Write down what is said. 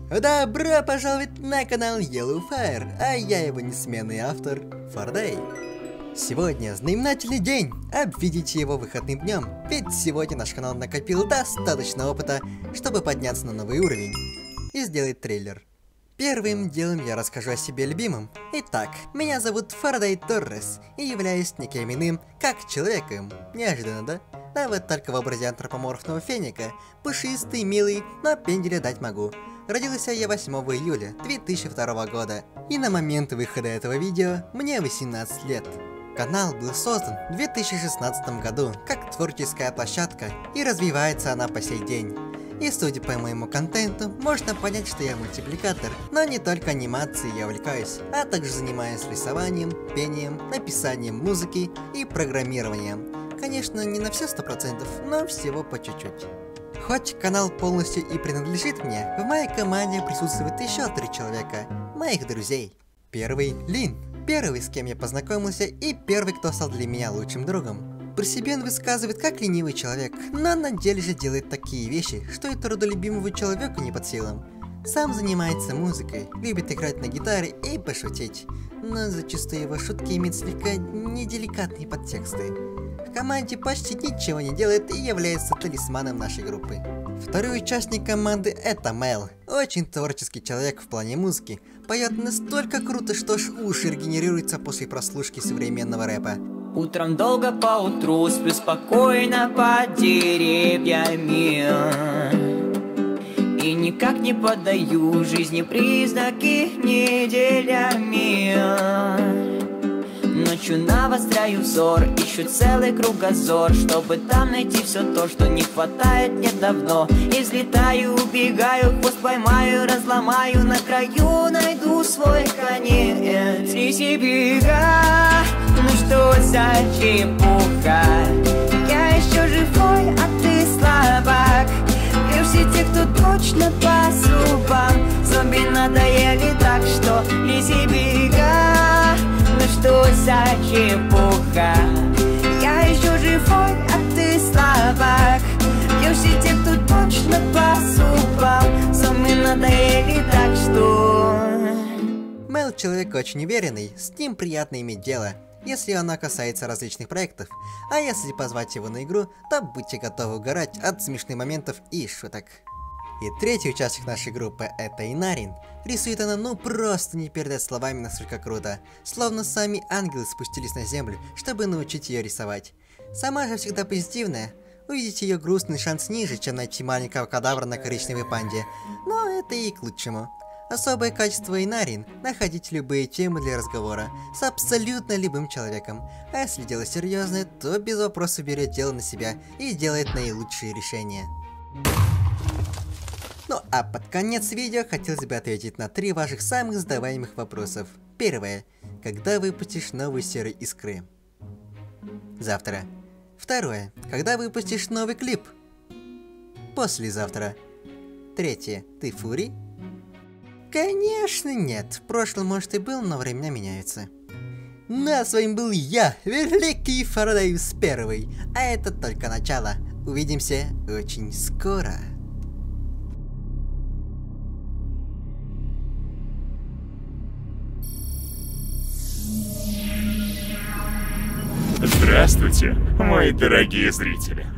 Добро пожаловать на канал YellowFire, а я его несменный автор Фардей. Сегодня знаменательный день, обведите его выходным днем, ведь сегодня наш канал накопил достаточно опыта, чтобы подняться на новый уровень и сделать трейлер. Первым делом я расскажу о себе любимом. Итак, меня зовут Фардей Торрес, и являюсь никем иным, как человеком. Неожиданно, да? А вот только в образе антропоморфного феника, пушистый, милый, но пенделя дать могу. Родился я 8 июля 2002 года, и на момент выхода этого видео мне 18 лет. Канал был создан в 2016 году как творческая площадка, и развивается она по сей день. И судя по моему контенту, можно понять, что я мультипликатор, но не только анимацией я увлекаюсь, а также занимаюсь рисованием, пением, написанием музыки и программированием. Конечно, не на все 100%, но всего по чуть-чуть. Хоть канал полностью и принадлежит мне, в моей команде присутствует еще 3 человека, моих друзей. Первый – Лин, первый, с кем я познакомился, и первый, кто стал для меня лучшим другом. При себе он высказывает как ленивый человек, но на деле же делает такие вещи, что и трудолюбимому человеку не под силам. Сам занимается музыкой, любит играть на гитаре и пошутить, но зачастую его шутки имеют слегка неделикатные подтексты. В команде почти ничего не делает и является талисманом нашей группы. Второй участник команды – это Мэл. Очень творческий человек в плане музыки. Поет настолько круто, что аж уши регенерируются после прослушки современного рэпа. Утром долго поутру сплю спокойно под деревьями и никак не поддаю жизни признаки неделями. Ночью навостряю взор, ищу целый кругозор, чтобы там найти все то, что не хватает мне давно. И взлетаю, убегаю, хвост поймаю, разломаю, на краю найду свой конец. И бега, ну что за чепуха? Я еще живой, а ты слабак. И все те, кто точно по зубам, зомби надоели, так что лези, бега. Ну что за чепуха? Я еще живой, а ты слабак. И все те, кто точно по зубам, зомби надоели, так что... Мэл человек очень уверенный, с ним приятно иметь дело, если она касается различных проектов, а если позвать его на игру, то будьте готовы угорать от смешных моментов и шуток. И третий участник нашей группы – это Инарин. Рисует она ну просто не передать словами, настолько круто, словно сами ангелы спустились на землю, чтобы научить ее рисовать. Сама же всегда позитивная, увидеть ее грустный шанс ниже, чем найти маленького кадавра на коричневой панде, но это и к лучшему. Особое качество Инарин – находить любые темы для разговора с абсолютно любым человеком. А если дело серьезное, то без вопросов берет дело на себя и делает наилучшие решения. Ну а под конец видео хотелось бы ответить на 3 ваших самых задаваемых вопросов. Первое. Когда выпустишь новую серию Искры? Завтра. Второе. Когда выпустишь новый клип? Послезавтра. Третье. Ты Фури? Конечно нет, в прошлом может и был, но времена меняются. Ну а с вами был я, Великий Фардейус Первый, а это только начало. Увидимся очень скоро. Здравствуйте, мои дорогие зрители.